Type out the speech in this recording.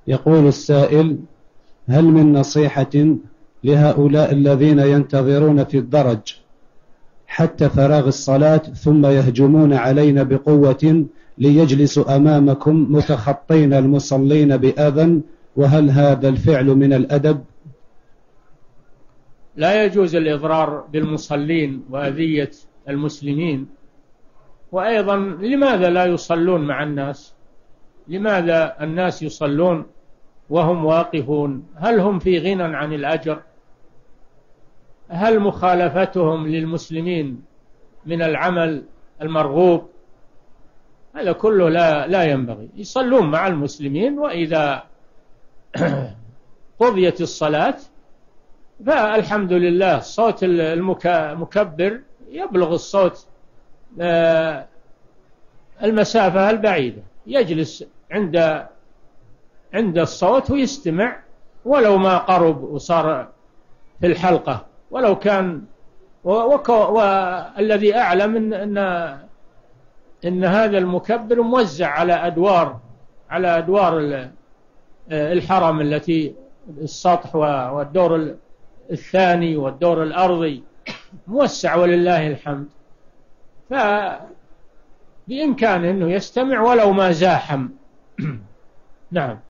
يقول السائل: هل من نصيحة لهؤلاء الذين ينتظرون في الدرج حتى فراغ الصلاة ثم يهجمون علينا بقوة ليجلسوا أمامكم متخطين المصلين بأذى، وهل هذا الفعل من الأدب؟ لا يجوز الإضرار بالمصلين وأذية المسلمين. وأيضا لماذا لا يصلون مع الناس؟ لماذا الناس يصلون وهم واقفون؟ هل هم في غنى عن الأجر؟ هل مخالفتهم للمسلمين من العمل المرغوب؟ هذا كله لا ينبغي. يصلون مع المسلمين، وإذا قضيت الصلاة فالحمد لله صوت المكبر يبلغ الصوت المسافة البعيدة، يجلس عند الصوت ويستمع ولو ما قرب وصار في الحلقة، ولو كان والذي أعلم إن هذا المكبر موزع على أدوار الحرم التي السطح والدور الثاني والدور الأرضي موسع ولله الحمد، فبإمكانه أنه يستمع ولو ما زاحم. نعم.